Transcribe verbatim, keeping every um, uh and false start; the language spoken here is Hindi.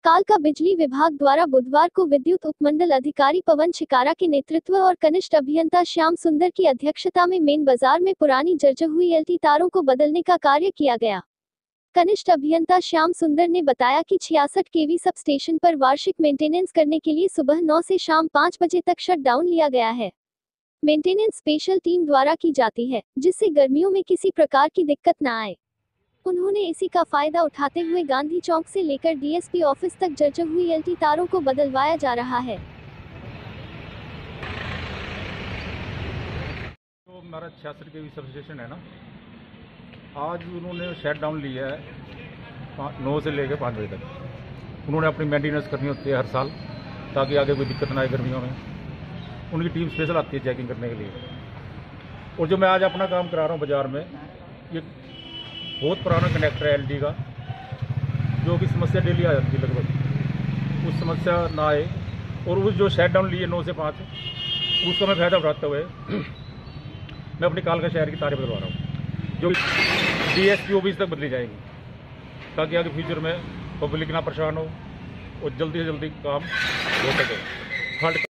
कालका बिजली विभाग द्वारा बुधवार को विद्युत उपमंडल अधिकारी पवन छिकारा के नेतृत्व और कनिष्ठ अभियंता श्याम सुंदर की अध्यक्षता में मेन बाजार में पुरानी जर्जर हुई एलटी तारों को बदलने का कार्य किया गया। कनिष्ठ अभियंता श्याम सुंदर ने बताया कि छियासठ केवी सब स्टेशन पर वार्षिक मेंटेनेंस करने के लिए सुबह नौ से शाम पाँच बजे तक शट डाउन लिया गया है। मेंटेनेंस स्पेशल टीम द्वारा की जाती है, जिससे गर्मियों में किसी प्रकार की दिक्कत न आए। उन्होंने इसी का फायदा उठाते हुए गांधी चौक से लेकर डीएसपी ऑफिस तक जर्जर हुई एलटी तारों को बदलवाया जा रहा है। तो हमारा छियासठ केवी सब स्टेशन है ना, आज उन्होंने शट डाउन लिया है नौ से लेकर पाँच बजे तक। उन्होंने अपनी मेंटेनेंस करनी होती है हर साल, ताकि आगे कोई दिक्कत ना आए गर्मियों में। उनकी टीम स्पेशल आती है चेकिंग करने के लिए। और जो मैं आज अपना काम करा रहा हूँ बाज़ार में, ये बहुत पुराना कनेक्टर है एलडी का, जो कि समस्या डेली आ जाती है लगभग। उस समस्या ना आए और उस जो शट डाउन लिए नौ से पाँच, उसका मैं फ़ायदा उठाते हुए मैं अपनी कालका शहर की तारें बदलवा रहा हूँ, जो डीएसपी ऑफिस तक बदली जाएगी, ताकि आगे फ्यूचर में पब्लिक ना परेशान हो और जल्दी से जल्दी काम हो सके।